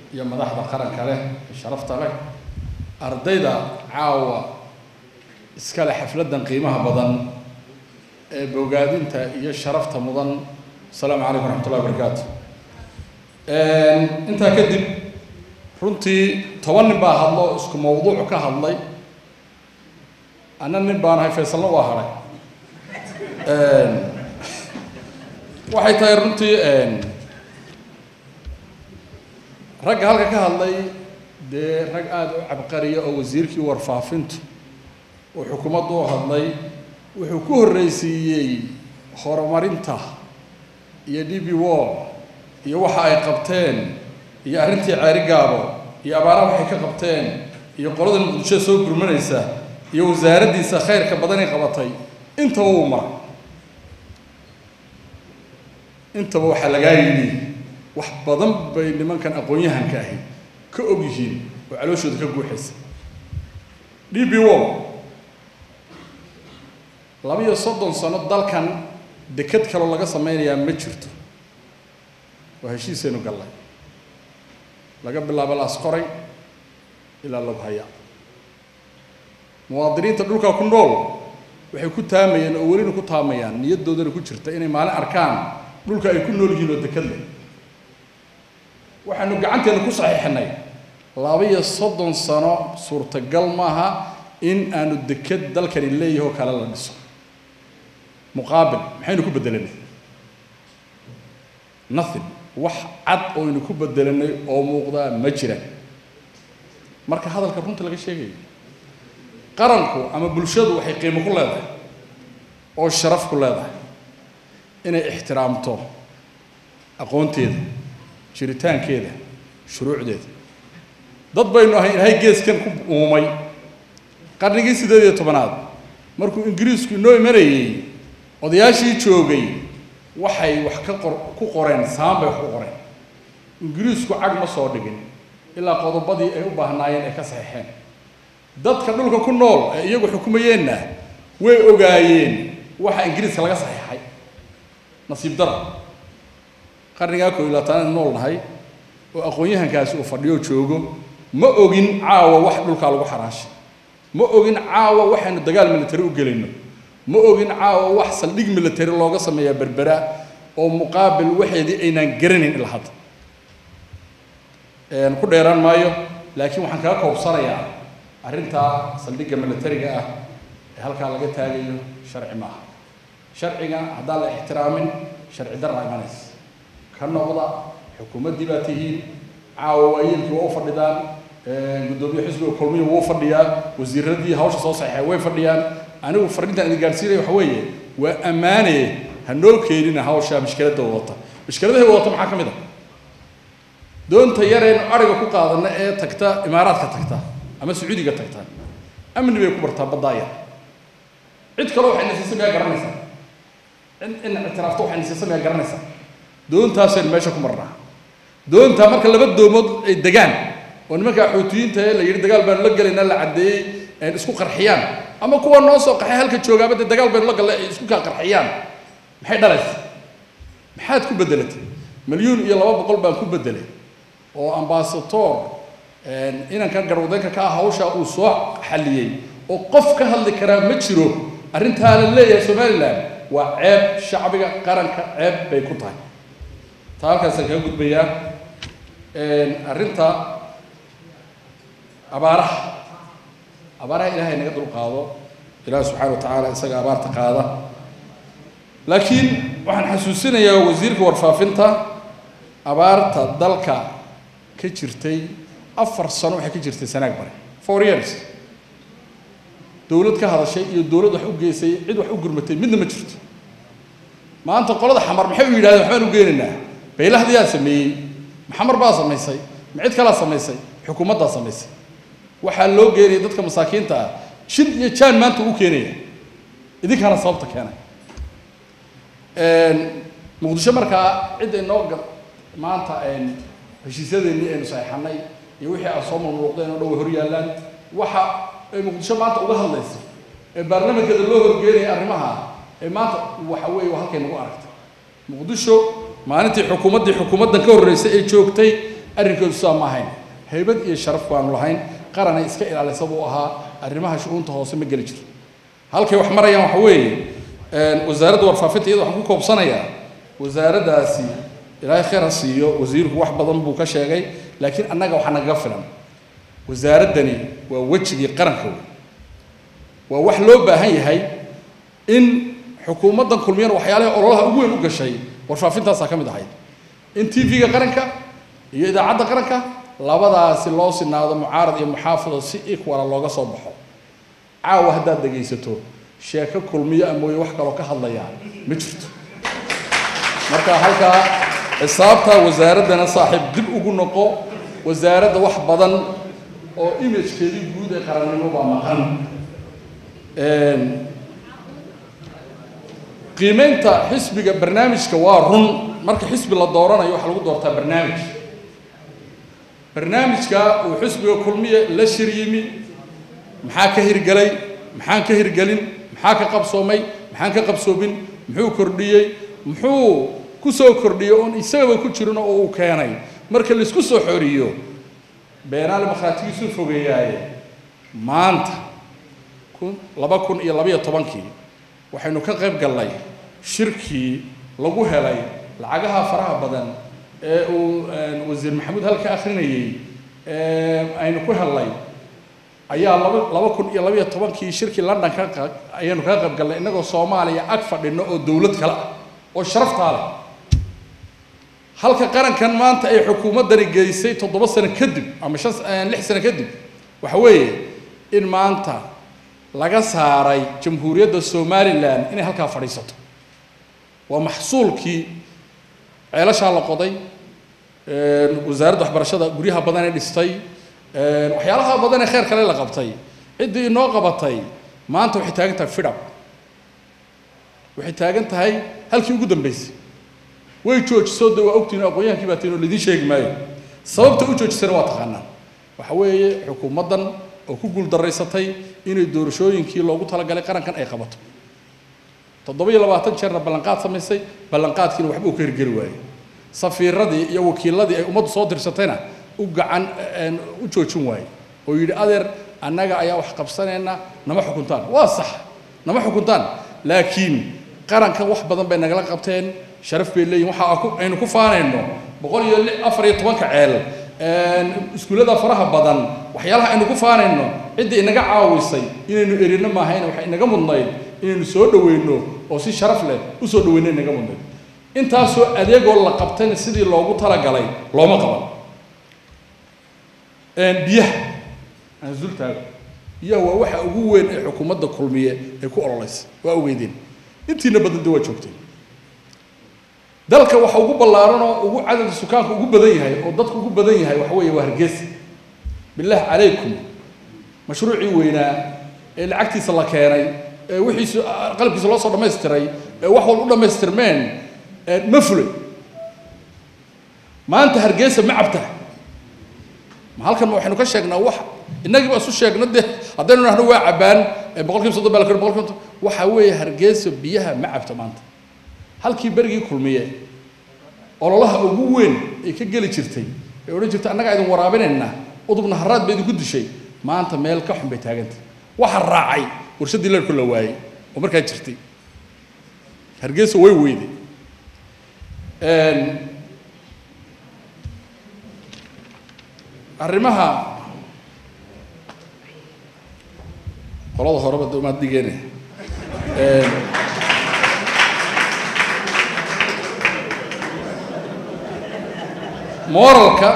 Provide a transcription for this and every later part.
يا مدحضة قرن كله شرفت لك أرضيدا عاوة إسكال حفلة قيمها بدن بوجادين تا يا شرفت مضن السلام عليكم ورحمة الله وبركاته أنت كدب runtii 10 baa hadlo isku mowduuc ka hadlay anna nin baan hay Faysal waa haray waxay tahay runtii rag halka ka hadlay de rag aad u cabqariyo oo wasiirkii warfaafintu oo xukuumaddu u hadlay wuxuu ku horeysiyay horumarinta iyo DB Wall iyo waxa ay qabteen iyo arintii ceeri gaabo iyo abaara waxay ka qabteen iyo qolada Muqdisho soo gurmanaysa iyo wasaaradiisa khayrka badan ay qabatay inta uu mar inta waxa laga yiri wax badan bay nimankan aqoon-yahanka ahi ka og yihiin oo calooshooda ka guuxaysa DB Wall 32 sano dalkan dekad kale laga sameeyaa ma jirto waa heshiisaynu galay laga bilaabo Lasqoray ilaa Lobhaya muwaadiniinta dhulka ku nool waxay ku taamayeen oo weli ku taamayaan niyadoodana ku jirta inay maalin arkaan dhulka ay ku nool yihiin oo dekad leh waxaanu gacanteena ku saxiixnay 32 sano suurtagal maaha in aanu dekad dalkan leeyahay kala la dhiso muqaabil maxaynu ku bedelanay nothing wax cad oo inuu ku bedelanay oo muuqda ma jiraan marka hadalka runta laga sheegay qaranku ama bulshadu waxay qiimo ku leedahay oo sharaf ku leedahay inay ixtiraamto aqoonteeda jiritaankeeda shuruucdeeda dad baynu ahay ilaahay geeskan ku uumay qarnigii 18aad markuu ingiriisku inoo imanayay odayaashii joogay waxay wax ku qoreen saambay wax ku qoreen ingiriisku cag ma soo dhigin ilaa qodobadii ay u baahnaayeen ay ka saxeexeen dadka dhulka ku nool ee iyagu xukumayeenna way ogaayeen waxa ingiriiska laga saxeexay nasiib daro qarniga 12 nool nahay oo aqoon-yahankaasi uu fadhiyo joogo ma ogin caawa wax dhulka lagu xaraashay ma ogin caawa waxaanu dagaal military u gelayno ma ogin caawa wax saldhig military looga sameeyaa berbera oo muqaabil waxeedii aynaan garanin ilaa hadda ku dheeraan maayo laakiin waxaan kaga koobsanayaa arinta saldhigga militariga ah ee halka laga taagayo sharci ma aha sharciga haddii la ixtiraamin sharci darra imanaysa ka noqda xukuumadii baa tihiin caawa waayilkii waa u fadhidaan gudoomiye xisbiga kulmiye wuu fadhiyaa wasiiradii hawsha soo saxay way fadhiyaan anigu fariintan idin gaarsiinay waxa weeye waa amaane hanoo keenina hawsha mushkiladda wadata mushkiladaha wadata maxaa kamid ah doonta yareen ariga ku qaadana ee tagta imaaraadka tagta ama sacuudiga tagta amni bay ku bartaa badaaya cid kale waxay nasiisamaya garanaysaa in ictiraafto waxay nasiisamaya garanaysaa doontaaseen meesha ku marnaa doonta marka laba doomood ay degaan oo nimanka xuutiyiinta la yiri dagaal baan la galaynaa la cadeeyay in isku qarxiyaan ama kuwa noo soo qaxay halka joogaaba dagaal baan la galay isku ka qarxiyaan maxay dhalaysay maxaad ku bedelatay milyan iyo 200 baan ku bedelay oo ambassador inankan garwadeenka ka hawsha uu soo xaliyay oo qof ka hadli kara ma jiro arinta la leeyahay Soomaaliland waa ceeb shacbiga qaranka ceeb bay ku tahay taalkaas ka gudbaya arinta abaaraha ilaahay naga dul qaado ilaahay subhanahu wa ta'ala isaga abaarta qaada laakiin waxaan xasuusinayaa wasiirka warfaafinta abaarta dalka ka jirtay 4 sano waxay ka jirtay sanaag bare 4 years dawlad ka hadashay iyo dawlad wax u geysay cid wax u gurmatay midna ma jirto maanta qolada xamar maxay u yiraahdeen waxaan u geenaynaa beelahdii sameeyay maxamar baa sameysay mid kala sameysay xukuumadda sameysay waxa loo geeyay dadka masaakiinta ah shil iyo jaan maanta u keenaya idinkana sababta keenay muqdisho marka cid ay noo maanta heshiisyadeenii aynu saxeexnay iyo wixii aan soo muuqdeen oo dhow hor yaalaan waxa ay muqdisho maanta uga hadlayso ee baarlamaankeeda loo horgeeyay arrimaha ee maanta waxa weeye halkay nagu aragtay muqdisho maalintii xukuumaddan ka horeysay ay joogtay arrinkoodu sidaa ma ahayn haybad iyo sharaf baanu lahayn qaranay iska ilaalisa buu ahaa arrimaha shu'uunta hoose ma geli jiro halkay wax marayaan waxa weeye wasaaradda warfaafinta iyada waxaan ku koobsanayaa wasaaraddaasi ilaahay khayr ha siiyo wasiirku wax badan buu ka sheegay laakiin annaga waxaa nagaga filan wasaaraddani waa wejigii qaranka waa wax loo baahan yahay in xukuumaddan kulmiyana waxyaalaha ololaha ugu weyn u gashay warfaafintaasaa ka mid ahayd in tv-ga qaranka iyo idaacadda qaranka labadaasi loo sinaado mucaarad iyo muxaafado si equal looga soo baxo caawa haddaad dhegaysato sheeko kulmiyo amooye wax kaloo ka hadlaya ma jirto marka halkaa xisaabta wasaaraddana saaxiib dib ugu noqo wasaaradda wax badan oo imagekeedii guud ee qarannimo baa maqan qiimeynta xisbiga barnaamijka waa run marka xisbi la dooranayo waxa lagu doortaa barnaamijka uu xisbiga kulmiye la shiryimi maxaa ka hirgalay maxaan ka hirgalin maxaa ka qabsoomay maxaan ka qabsoomin muxuu kordhiyey muxuu ku soo kordhiyey oon isagaba ku jirin oo uu keenay marka la isku soo xoriyo beenaale markhaatigiisu fogeeyaaye maanta 2012 waxaynu ka qayb galnay shirkii lagu helay lacagaha faraha badan ee uu wasiir maxamuud halka akhrinayay aynu ku helnay ayaa 2012 shirkii London ayaynu ka qayb galnay inagoo Soomaaliya ag fadhino oo dawlad kale oo sharafta leh halka qarankan maanta ay xukuumaddani geysay 7 sano kadib ama 6 sano kadib waxa weeye in maanta laga saaray jamhuuriyadda Somaliland inay halka fadhiisato waa maxsuulkii ceelasha la qoday wasaaradda waxbarashada guryaha badan ee dhistay waxyaalaha badan ee khayr kale la qabtay cidii inoo qabatay maanta waxay taagan tahay fidab waxay taagan tahay halkii ugu dambeysay way joojiso dawaa ogtiin aqoonyahankii baa tiin oo lidin sheegi maayo sababta u joojisana waa taqaanaa waxa weeye xukuumaddan oo ku guul daraysatay inay doorashooyinkii loogu talagalay qarankan ay qabato 27 jeerna ballanqaad samaysay ballanqaadkiina waxba uu ka hirgeli waayay safiiradii iyo wakiiladii ay ummaddu soo dirsatayna u gacan u joojin waayay oo yidhi adeer annaga ayaa wax qabsanayna nama xukuntaan waa sax nama xukuntaan laakiin qarankan wax badan bay nagala qabteen sharaf bay leeyihiin waxa aynu ku faanayno 114 ceel iskuulada faraha badan waxyaalaha aynu ku faanayno cidii inaga caawisay inaynu erino maahayn waxa inaga mudnayd inaynu soo dhaweyno oo si sharaf leh u soo dhaweyno inaga mudnayd intaasoo adeegoo la qabtayna sidii loogu talagalay looma qaban biyaha aan zultaago biyaha waa waxa ugu weyn ee xukuumadda kulmiye ay ku ololaysa waa ogeydeen intiina badan waa joogteen dalka waxa ugu ballaaran oo ugu cadad sukaanka ugu badan yahay oo dadku ugu badan yahay waxa weeye waa Hargeysa billaah calaykum mashruuci weynaa ee lacagtiisa la keenay ee wixiisu qalabkiisa loo soo dhameystiray ee wax walba u dhameystirmeen ma fulay maanta Hargeysa ma cabta ma halkan waxaynu ka sheegnaa wax inagii isu sheegna de haddaynu nahno waa cabaan 100% baa la kordhin 100% waxa weeye Hargeysa biyaha ma cabta maanta halkii berigii kulmiye ololaha ugu weyn ay ka gali jirtay ee oran jirtay annaga idin waraabinayna udubna haraad bay idinku dishay maanta meel ka xun bay taagantay waxa raacay warshadii leerku la waayay oo markaa jirtay Hargeysa way weyday arrimaha qolada horeba doomaad digeen moralka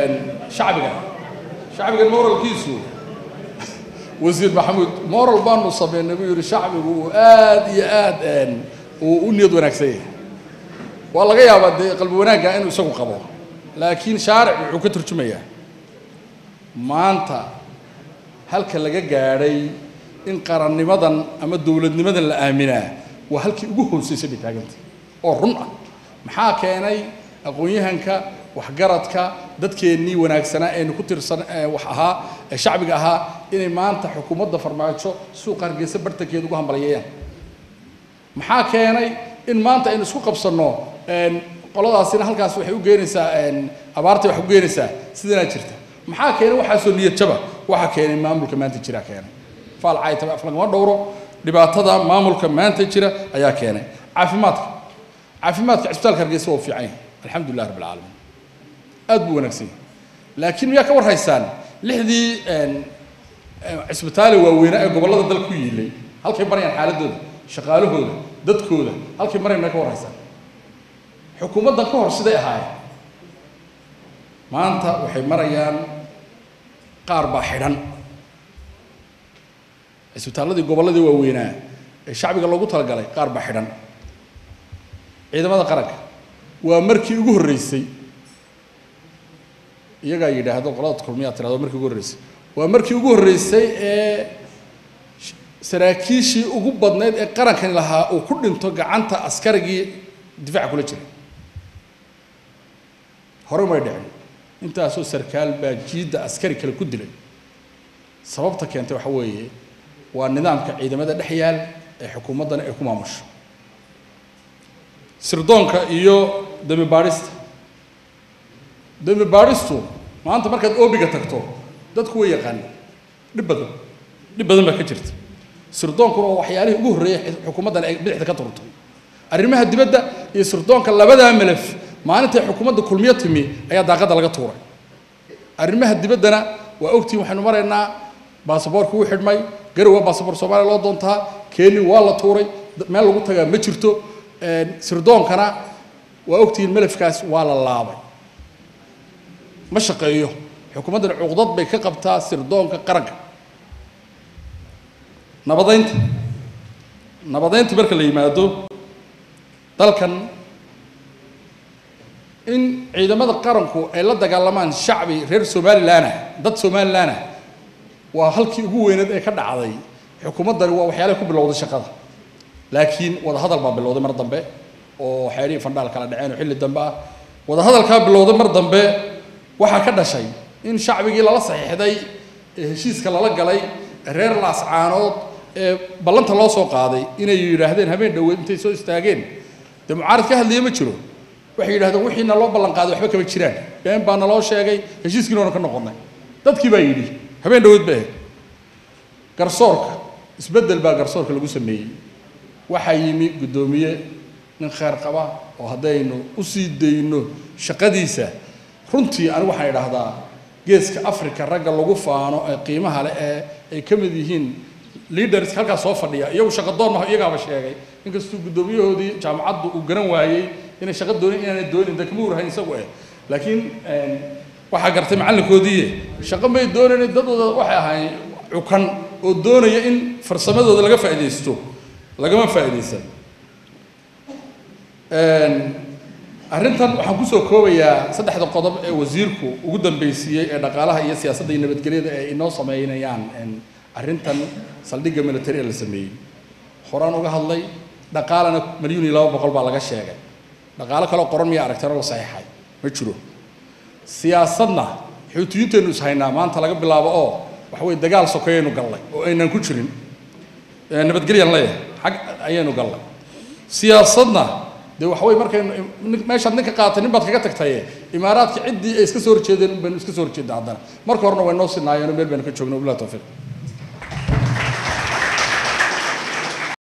shacbiga moralkiisu wasiir maxamuud moral baanu sameynay buu yiri shacbigu aad iyo aad u niyad wanaagsan yahay waa laga yaabaa de qalbi wanaaga inuu isagu qabo laakiin shaaric wuxuu ka turjumayaa maanta halka laga gaaray in qarannimadan ama dawladnimadan la aaminaa waa halkii ugu hooseysay bitaaganta oo run ah maxaa keenay aqoonyahanka waxgaradka dadkeenii wanaagsanaa ee ku tirsan wax ahaa shacbiga ahaa inay maanta xukuumadda farmaajo suuqa Hargeysa bartankeed ugu hambalyeeyaan maxaa keenay in maanta aynu isku qabsano qoladaasina halkaas waxay u geynaysaa abaarta wax u geynaysaa sidana jirta maxaa keenay waxa soo niyad jaba waxa keenay maamulka maanta jira keenay faal caayta aflan ma dhowro dhibaatada maamulka maanta jira ayaa keenay caafimaadka cisbitaalka Hargeysa waa fiican alxamdulillah rabbil caalamiin aad buu wanaagsan laakiin miyaa ka war haysaan lixdii cisbitaal waaweyn ee gobolada dalka ku yiilay halkay marayaan xaaladooda shaqaalahooda dadkooda halkay marayaan ka war haysaan xukuumadda ka hor siday ahaayeen maanta waxay marayaan qaar baa xidhan cisbitaaladii goboladii waaweynaa ee shacbiga loogu talagalay qaar baa xidhan ciidamada qaranka waa markii ugu horeysay iyaga yiraahdo qolada kulmiya tirado markii ugu horeysay waa markii ugu horeysay ee saraakiishii ugu badneed ee qarankan lahaa oo ku dhinto gacanta askarigii difaac kula jiray hore ma dhicin intaasoo sarkaal baa jiida askari kale ku dilay sababta keentay waxa weeye waa nidaamka ciidamada dhexyaal ee xukuumadana ay ku maamusho sirdoonka iyo dami baaristu maanta markaad oobiga tagto dadku way yaqaan dhib badan baa ka jirta sirdoonkuna waa waxyaalihii ugu horeeyay xukuumaddan ay bidixda ka turto arrimaha dibadda iyo sirdoonka labada malaf maalinta xukuumadda kulmiye timi ayaa daaqada laga tuuray arrimaha dibaddana waa ogtiin waxaanu maraynaa baasaboorku uu xidhmay garowa baasaboor Soomaaliya loo doontaa Kenya waa la tuuray meel lagu tagaa ma jirto sirdoonkana waa ogtiin malafkaas waa la laabay ma shaqeeyo xukuumadda cuqdad bay ka qabtaa sirdoonka qaranka nabadeynta marka la yimaado dalkan in ciidamada qaranku ay la dagaalamaan shacbi reer Soomaaliland dad Soomaaliland waa halkii ugu weyneed ee ka dhacday xukuumaddani waa waxyaalo ku bilowday shaqada laakiin wada hadal baa bilowday mar dambe oo xeerii fandhaal kala dhaceen xilli dambe ah wada hadalka bilowday mar dambe waxa ka dhashay in shacbigii lala saxiixday heshiiska lala galay reer laascaanood ee ballanta loo soo qaaday inay yiraahdeen habeen dhaweed intay soo istaageen de mucaarid ka hadlaya ma jiro waxay yiraahdeen wixiina loo ballan qaaday waxba kama jiraan been baa naloo sheegay heshiiskiina ka noqonay dadkii baa yidhi habeen dhaweed baa garsoorka isbedel baa garsoorka lagu sameeyay waxa yimi gudoomiye nin khayr qaba oo hadaynu u sii deyno shaqadiisa runtii aan waxaan idhaahdaa geeska Afrika ragga lagu faano ee qiimaha leh ee ay ka mid yihiin leaders halka soo fadhiya iyagu shaqo doon ma iyagaaba sheegay inkastoo gudoomiyahoodii jaamacaddu uu garan waayay inay shaqo doonayaan inay doonin dadka ma urhayn isagu laakiin waxa gartay macalinkoodii shaqo may doonayeen dadooda waxay ahayn cukan oo doonaya in farsamadooda laga faa'iideysto lagama faa'iideysan arrintan waxaan ku soo koobayaa saddexda qodob ee wasiirku ugu dambeysiyay ee dhaqaalaha iyo siyaasadda iyo nabadgelyada ee inoo sameeyaan arrintan saldhigga military ee la sameeyay horaan uga hadlay dhaqaalana $1,200,000 baa laga sheegay dhaqaale kale qoran miya aragtana la saxiixay ma jiro siyaasadna xuutiyiinteenu is haynaa maanta laga bilaabo oo waxa way dagaal sokeeyaynu galnay oo aynaan ku jirin nabadgelyan leeyahay xaq ayaynu galnay siyaasadna de waxa way markay meeshaad ninka qaatay nin baad kaga tagtay imaaraadka cidii ay iska soo horjeedeen baan iska soo horjeedaa haddana marka horena way noo sinaayeen meel baan ka joognaa bilaa tawfiiq